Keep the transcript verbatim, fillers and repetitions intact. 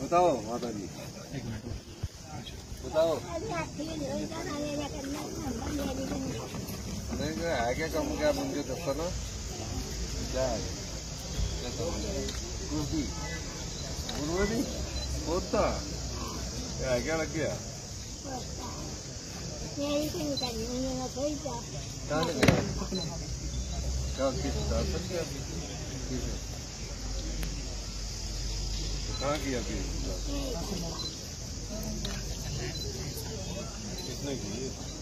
बताओ माता जी, बताओ नहीं है क्या कम, क्या मुझे दस्ता ना क्या है, क्या कुर्सी गुरुवारी होता क्या क्या लग गया क्या किस कहाँ किया कितने की